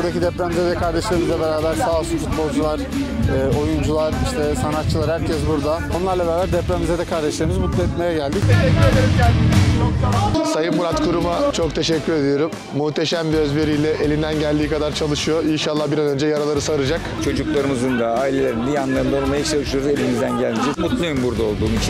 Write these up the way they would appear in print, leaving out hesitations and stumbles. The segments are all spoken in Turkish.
buradaki depremzede kardeşlerimizle beraber sağ olsun futbolcular, oyuncular, işte sanatçılar, herkes burada. Onlarla beraber depremzede kardeşlerimizi mutlu etmeye geldik. Sayın Murat Kurum'a çok teşekkür ediyorum. Muhteşem bir özveriyle elinden geldiği kadar çalışıyor. İnşallah bir an önce yaraları saracak. Çocuklarımızın da, ailelerin de yanlarında olmaya çalışıyoruz elimizden gelince. Mutluyum burada olduğum için.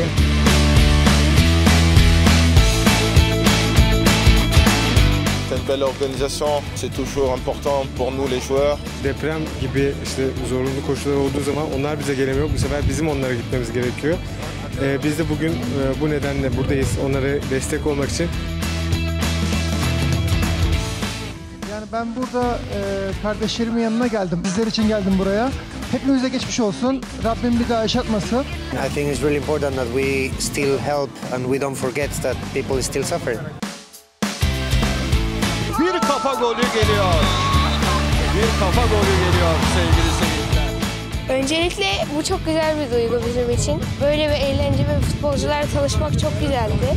Cette belle organisation, c'est toujours important pour nous les joueurs. Deprem gibi işte zorunlu koşullar olduğu zaman onlar bize gelemiyor. Bu sefer bizim onlara gitmemiz gerekiyor. Biz de bugün bu nedenle buradayız. Onlara destek olmak için. Yani ben burada kardeşlerimin yanına geldim. Bizler için geldim buraya. Hepimize geçmiş olsun. Rabbim bir daha yaşatmasın. I think it's really important that we still help and we don't forget that people still suffer. Bir kafa golü geliyor. Bir kafa golü geliyor sevgili seyirciler. Öncelikle bu çok güzel bir duygu bizim için. Böyle bir eğlence ve futbolcularla tanışmak çok güzeldi.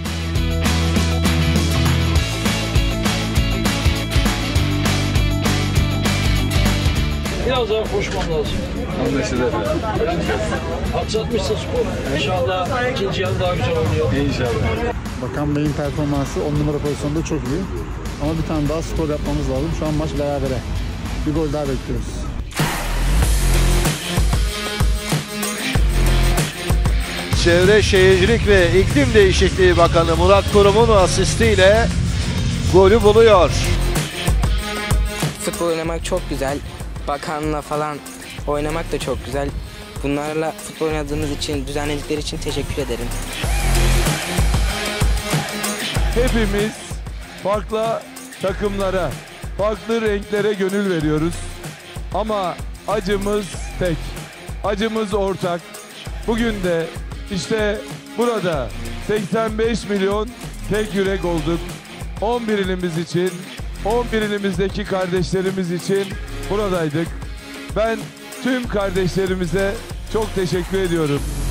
Biraz daha koşmam lazım. Anlaşılır efendim. Aksatmışsın spor. İnşallah ikinci yarı daha güzel oynuyor. İnşallah. Bakan Bey'in performansı 10 numara pozisyonda çok iyi. Ama bir tane daha skor yapmamız lazım. Şu an maç berabere. Bir gol daha bekliyoruz. Çevre Şehircilik ve İklim Değişikliği Bakanı Murat Kurum'un asistiyle golü buluyor. Futbol oynamak çok güzel. Bakanla falan oynamak da çok güzel. Bunlarla futbol oynadığımız için, düzenledikleri için teşekkür ederim. Hepimiz farklı takımlara, farklı renklere gönül veriyoruz. Ama acımız tek, acımız ortak. Bugün de işte burada 85 milyon tek yürek olduk. 11 ilimiz için, 11 ilimizdeki kardeşlerimiz için buradaydık. Ben tüm kardeşlerimize çok teşekkür ediyorum.